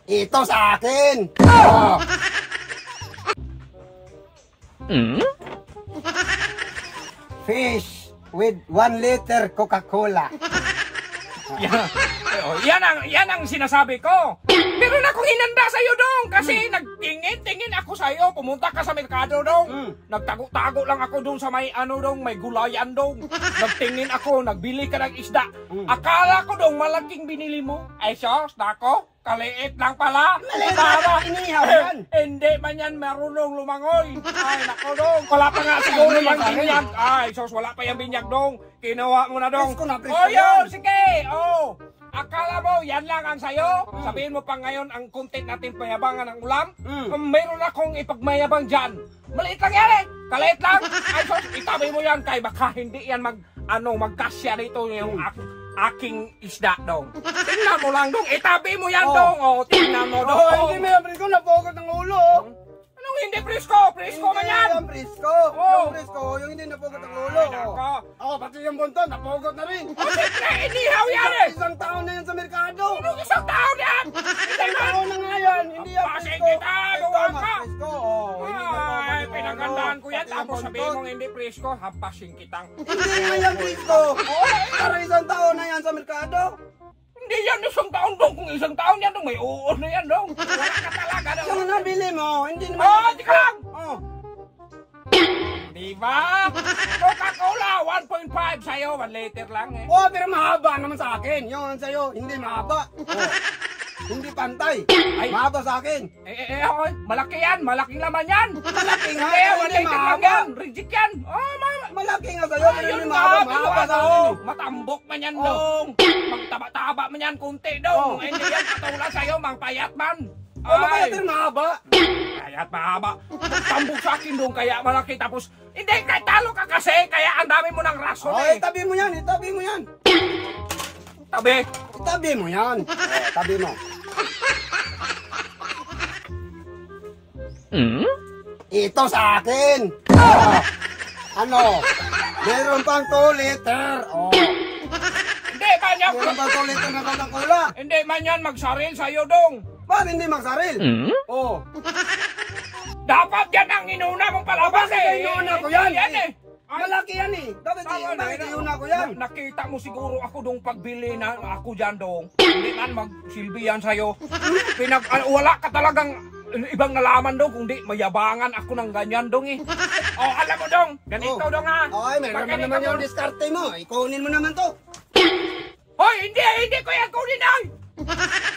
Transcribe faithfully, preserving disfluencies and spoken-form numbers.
Ito sa akin. Oh. Hmm? Fish with one liter Coca-Cola. Yan, oh, yan, ang, yan ang sinasabi ko. Meron akong hinanda sa'yo dong. Kasi mm. nagtingin-tingin ako sa'yo. Pumunta ka sa merkado dong. Mm. Nagtago-tago lang ako dong sa may ano dong, may gulayan dong. Nagtingin ako, nagbili ka ng isda. Mm. Akala ko dong malaking binili mo. Ay sos, nako, kaliit lang pala. Para inihaw yan. Hindi man yan marunong lumangoy. Ay nako dong, wala pa nga siguro yung binyag. Ay sos, wala pa yung binyag dong. Kinuha mo na dong. Presko na, presko oh yun, yan. sige. Oh, akala mo yan lang ang sayo? Mm. Sabihin mo pa ngayon ang content natin payabangan ng ulam? Mm. Um, mayroon akong ipagmayabang dyan. Maliit lang yan eh. Kaliit lang. Ay sos, itabi mo yan kay baka hindi yan mag, ano, magkasya dito yung ak aking isda dong. Tingnan mo lang dong. Itabi mo yan oh. dong. Oh, tingnan mo dong. Oh, hindi mo yan, presko. Napogot ng ulo. Anong hindi presko? Presko man yan. Yung presko. Oh. Yung presko. Yung hindi napogot ng ulo. Ako. Ako, pati yung bunton, napogot na rin. Oh, siyempre, inihaw yan eh. Isang taon na yan sa merkado. Anong isang taon yan? Isang taon na nga yan. Hindi yan Pasig presko. kita. Ito, Gawa mas ka. presko. Oh, hindi napogot Ay, ng pinagandaan ulo. ko yan. Pati yung Tapos sabihin buntot. mong hindi presko, hampasin kitang. Hindi nga yan presko. Pero isang taon na yan sa merkado. Hindi yan isang taon dong. Kung isang taon yan dong, may uod na yan dong. Wala ka talaga dong. Yung nabili mo, hindi naman. Oh, tika lang. Oh. Diba? Coca-Cola, one point five sa'yo. one liter lang eh. Oh, pero mahaba naman sa akin. Yung sa'yo, hindi mahaba. Oh. Hindi pantay. Ay. Mahaba sa akin. Eh, eh, eh, oh, malaki yan. Malaking laman yan. Malaki nga. Kaya pero one hindi liter lang mahaba. yan. Rigid yan. Oh, mama. Malaki nga sa'yo, pero Ayun hindi nga, mahaba. pero Mahaba sa ano, akin. matambok man yan Oh. dong. Magtaba-taba man yan kunti dong. Oh. Hindi yan katulad sa'yo, mang payat man. Oh, mabaya, pero mahaba. Payat mahaba. Magtambok sa akin dong, kaya malaki. Tapos, hindi, kahit talo ka kasi, kaya ang dami mo ng rason Oh, eh. itabi mo yan, itabi mo yan. Tabi. Itabi mo yan. Oh, tabi mo. Hmm? Ito sa akin. Oh. Ano? Meron pang two liter. Oh. Hindi man yan. Meron pang two liter na Coca-Cola. Hindi man yan magsaril sa'yo dong. Bakit hindi magsaril? Hmm? Oh. Dapat yan ang inuna mong palabas Bakit eh. inuna ko yan? Yan eh. Ay, Malaki yan eh. Dapat tama yung na, bakit na- iuna ko yan? na- Nakita mo siguro ako dong pagbili na ako dyan dong. Hindi man magsilbi yan sa'yo. Pinag, ah, wala ka talagang ibang nalaman dong, kundi mayabangan ako ng ganyan dong eh. Oh, alam mo dong, ganito Oh. dong ha. Okay, meron Pag naman ganito naman yung dong- diskarte mo. Ikunin mo naman to. Hoy, hindi, hindi ko yan kunin ay.